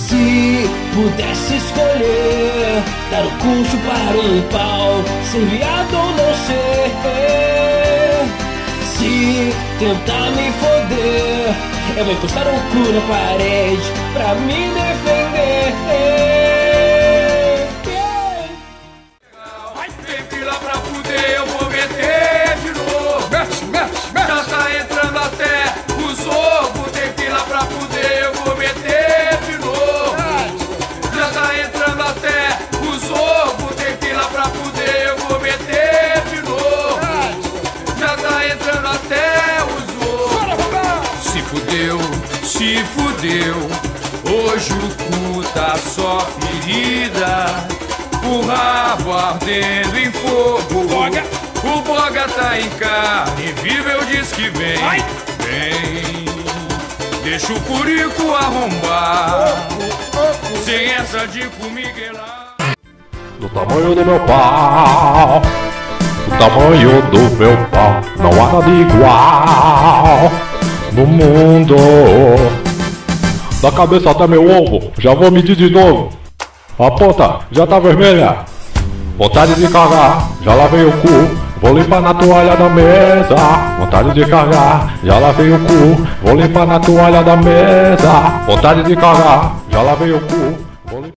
Se pudesse escolher dar o curso para um pau, ser viado ou não ser, se tentar me foder, eu vou encostar o cu na parede pra me defender. Tem fila pra fuder, eu vou meter de novo. Já tá entrando até os ovos. Tem fila pra fuder, eu vou meter de novo. Já tá entrando até os ovos. Tem fila pra fuder, eu vou meter de novo. Já tá entrando até os ovos. Se fudeu, se fudeu. Hoje o cu tá só ferida, o rabo ardendo em fogo. O boga tá em carne viva, eu disse que vem. Vem, deixa o curico arrombar, sem essa de comiguelar. Do tamanho do meu pau, do tamanho do meu pau, não há nada igual no mundo. Da cabeça até meu ovo, já vou medir de novo. A ponta já tá vermelha, vontade de cagar, já lavei o cu, vou limpar na toalha da mesa. Vontade de cagar, já lavei o cu, vou limpar na toalha da mesa. Vontade de cagar, já lavei o cu.